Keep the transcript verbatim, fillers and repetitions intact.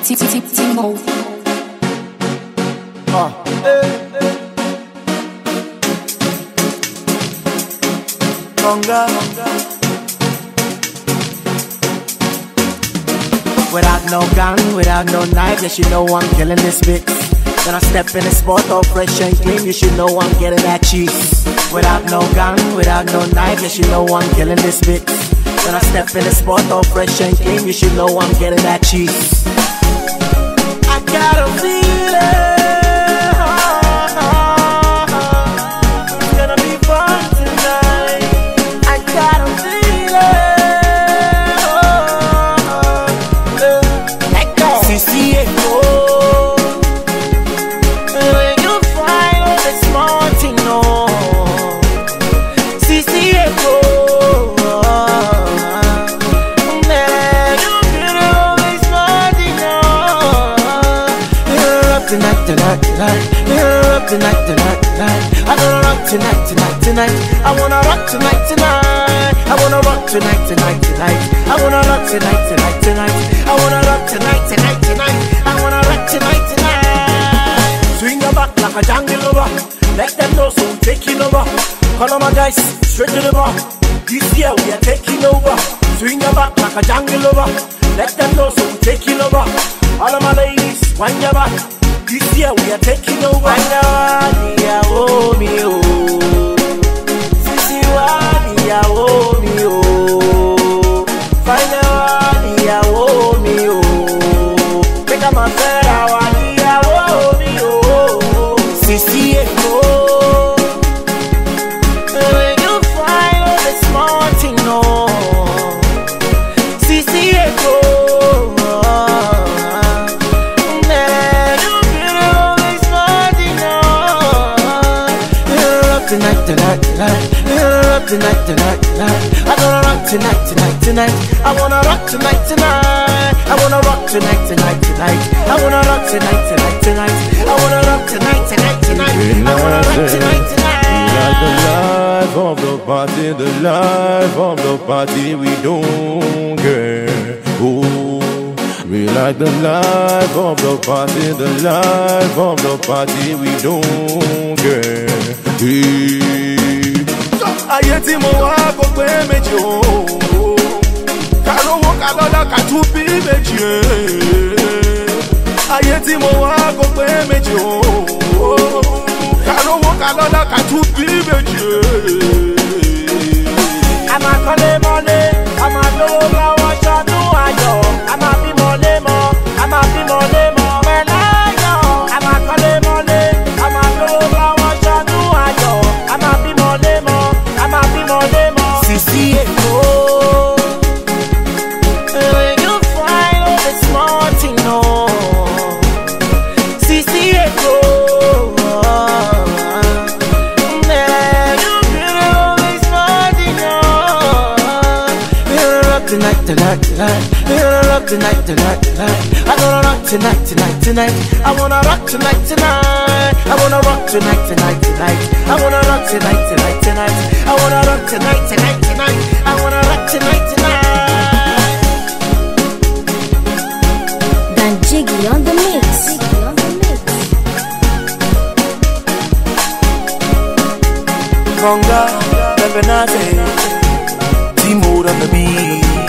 Tmodebeat. Ah, eh, eh. Konga. Without no gun, without no knife, yes, you know I'm killing this bitch. When I step in the spot all fresh and clean, you should know I'm getting that cheese. Without no gun, without no knife, yes, you know I'm killing this bitch. When I step in the spot all fresh and clean, you should know I'm getting that cheese. I got a feeling it's gonna be fun tonight. I got a feeling Sisi eko. When you find all this small thing, no Sisi eko. Tonight, tonight, tonight, yeah, tonight, tonight, tonight. I gonna rock tonight, tonight, tonight. I wanna rock tonight, tonight. I wanna rock tonight, tonight, tonight. I wanna rock tonight, tonight, tonight. I wanna rock tonight, tonight, tonight. I wanna rock tonight, tonight. Swing your back like a jungle lover. Let them know so we're taking over. Call on my guys, straight to the bar. This year we are taking over. Swing your back like a jungle lover. Let them know so we're taking over. All of my ladies, wind your back. This year we are taking over. Wanya ya oh me oh, Sisi wani ya oh me oh, Wanya ya oh me oh, pick up my fella wani ya oh me oh, Sisi eko. When you find all the small thing, no Sisi eko. Tonight, tonight, tonight, yeah, tonight, tonight, tonight. I gonna rock tonight, tonight, tonight. I wanna rock tonight, tonight. I wanna rock tonight, tonight, tonight. I wanna rock tonight, tonight, tonight. I wanna rock tonight, tonight, tonight. I wanna rock tonight, tonight. Like the life of the party, the life of the party we don't care. Oh, we like the life of the party, the life of the party we don't care. Ayé tí mo wá kò pé méjì o, kàlówó kàlọ́lá kàtú bí méjì. Ayé tí mo wá kò pé méjì o, kàlówó kàlọ́lá kàtú bí méjì. A máa kọ́lé mọ́lé, a máa lówó lọ́wọ́ ṣọdún ayọ̀. A máa bímọ lémọ, a máa bímọ lémọ mẹ́láyọ̀. A máa kọ́lé mọ́lé, a máa lówó lọ́wọ́ ṣọdún ayọ̀. A máa bímọ lémọ, a máa bímọ lémọ. Sisi eko. When you find all the small thing, no Sisi eko. Tonight, tonight, tonight, yeah, rock tonight, tonight, tonight. I gonna rock tonight, tonight, tonight. I wanna rock tonight, tonight. I wanna rock tonight, tonight, tonight. I wanna rock tonight, tonight, tonight. I wanna rock tonight, tonight, tonight. I wanna rock tonight, tonight. Dan Jiggy on the mix. Konga, Pepenazi, Tmodebeat.